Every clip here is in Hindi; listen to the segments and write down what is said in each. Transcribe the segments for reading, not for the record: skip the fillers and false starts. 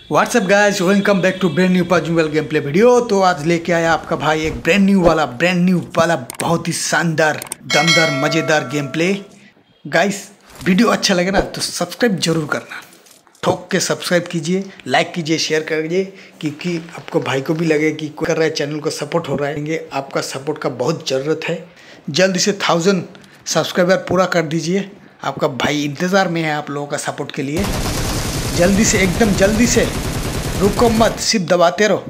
WhatsApp guys, welcome back to brand new positive game play video. तो आज लेके आया आपका भाई एक ब्रांड न्यू वाला बहुत ही शानदार दमदार मज़ेदार गेम प्ले। गाइस वीडियो अच्छा लगे ना तो सब्सक्राइब जरूर करना, ठोक के सब्सक्राइब कीजिए, लाइक कीजिए, शेयर करिए, क्योंकि आपको भाई को भी लगे कि कर रहा है, चैनल को सपोर्ट हो रहा है। आपका सपोर्ट का बहुत ज़रूरत है। जल्दी से 1000 सब्सक्राइबर पूरा कर दीजिए। आपका भाई इंतज़ार में है आप लोगों का सपोर्ट के लिए। जल्दी से, एकदम जल्दी से, रुको मत, सिर्फ दबाते रहो।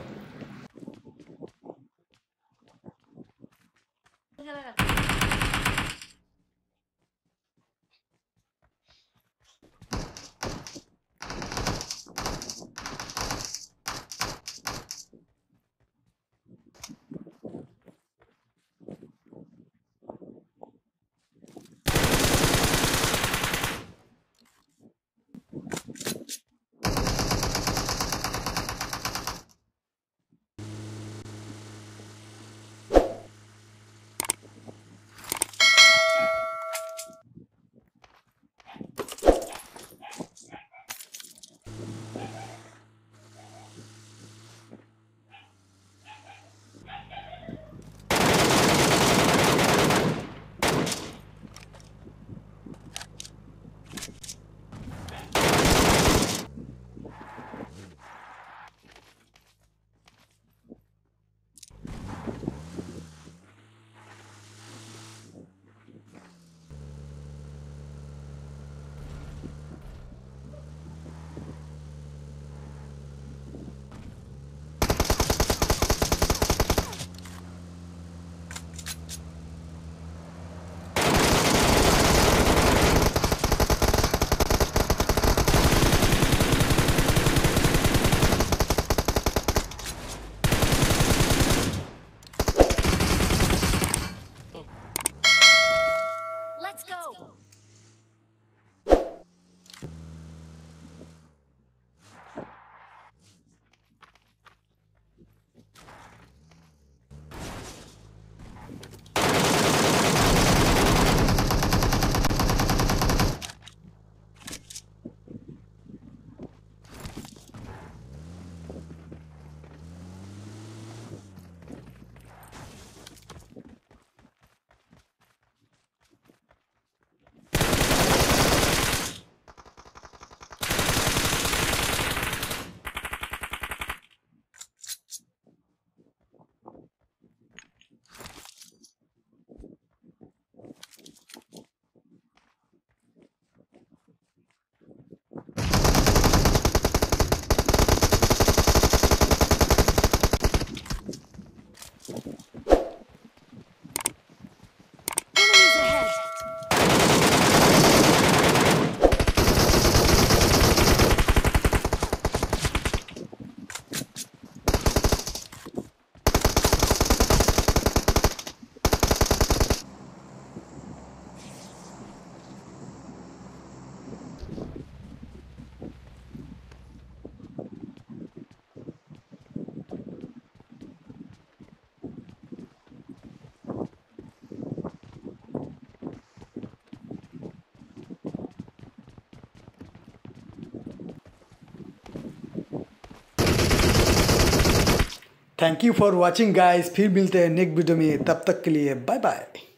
Thank you for watching guys. फिर मिलते हैं नेक्स्ट वीडियो में, तब तक के लिए बाय बाय।